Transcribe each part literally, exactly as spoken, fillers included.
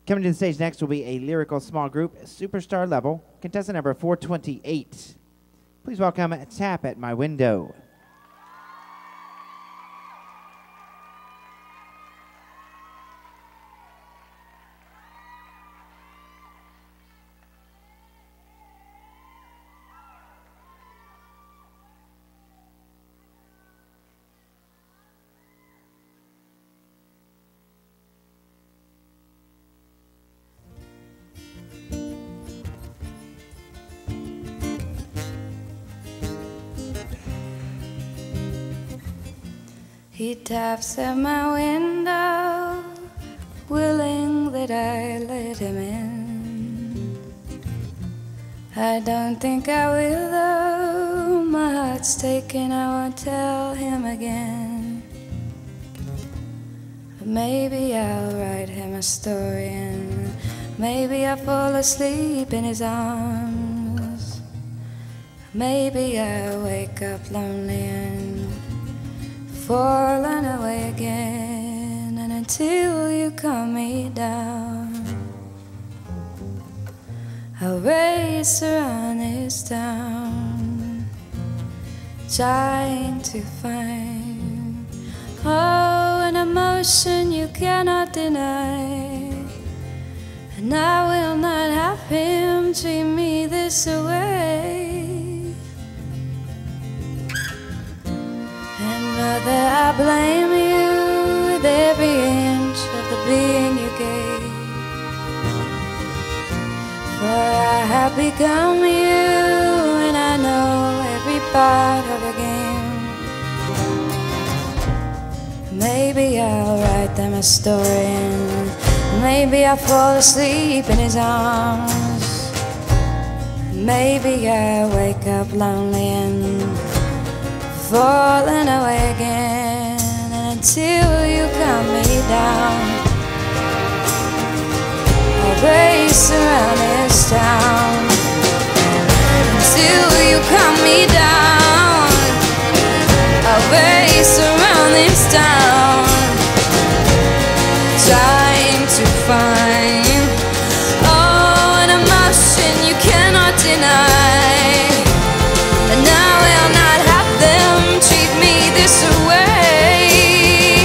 Coming to the stage next will be a lyrical small group, superstar level, contestant number four twenty-eight. Please welcome Tap at My Window. He taps at my window, willing that I let him in. I don't think I will though, my heart's taken, I won't tell him again. But maybe I'll write him a story and maybe I'll fall asleep in his arms. Maybe I'll wake up lonely and falling away again, and until you calm me down, I'll race around this town, trying to find, oh, an emotion you cannot deny. And I will not have him treat me this way. Mother, I blame you with every inch of the being you gave, for I have become you and I know every part of the game. Maybe I'll write them a story and maybe I'll fall asleep in his arms. Maybe I'll wake up lonely and falling away again, and until you calm me down, I'll race around this town. Until you calm me down, I'll race around this town, trying to find, oh, an emotion you cannot deny. And I will not have them treat me this way.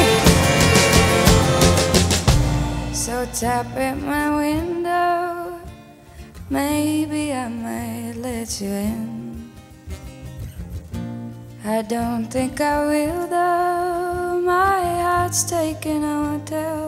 So tap at my window, maybe I might let you in. I don't think I will though, my heart's taken, I won't tell